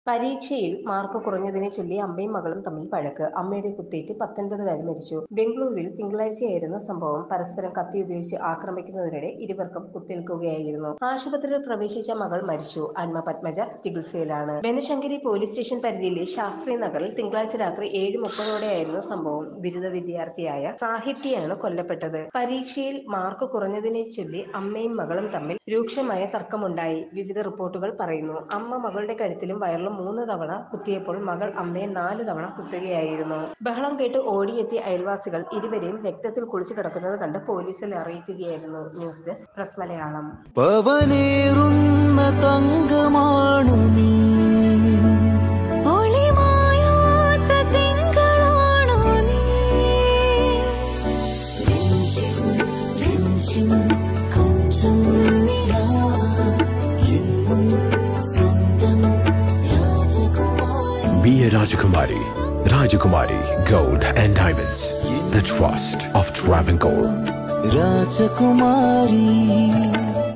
പരീക്ഷയിൽ മാർക്ക് കുറഞ്ഞതിനെ ചൊല്ലി അമ്മയും മകളും തമ്മിൽ വഴക്ക്. അമ്മയുടെ കുത്തേറ്റ് 19കാരി മരിച്ചു. ബംഗളൂരുവിൽ തിങ്കളാഴ്ചയായിരുന്നു സംഭവം. പരസ്പരം കത്തി ഉപയോഗിച്ച് ആക്രമിക്കുന്നതിനിടെ ഇരുവർക്കും കുത്തേൽക്കുകയായിരുന്നു. ആശുപത്രിയിൽ പ്രവേശിച്ച മകൾ മരിച്ചു. അന്മ പത്മജ ചികിത്സയിലാണ്. ബനശങ്കരി പോലീസ് സ്റ്റേഷൻ പരിധിയിലെ ശാസ്ത്രി നഗറിൽ തിങ്കളാഴ്ച രാത്രി 7:30ഓടെയായിരുന്നു സംഭവം. ബിരുദ വിദ്യാർത്ഥിയായ സാഹിത്യയാണ് കൊല്ലപ്പെട്ടത്. പരീക്ഷയിൽ മാർക്ക് കുറഞ്ഞതിനെ ചൊല്ലി അമ്മയും മകളും തമ്മിൽ രൂക്ഷമായ തർക്കമുണ്ടായി. വിവിധ റിപ്പോർട്ടുകൾ പറയുന്നു. അമ്മ മകളുടെ കഴുത്തിലും വയറിലും 3 തവണ കുത്തിയപ്പോൾ മകൾ അമ്മയെ 4 തവണ കുത്തുകയായിരുന്നു. ബഹളം കേട്ട് ഓടിയെത്തിയ അയൽവാസികൾ ഇരുവരെയും രക്തത്തിൽ കുളിച്ചു കിടക്കുന്നത് കണ്ട് പോലീസിൽ അറിയിക്കുകയായിരുന്നു. News desk press Malayalam. Be a Rajakumari. Rajakumari Gold and Diamonds. The trust of Travancore. Rajakumari.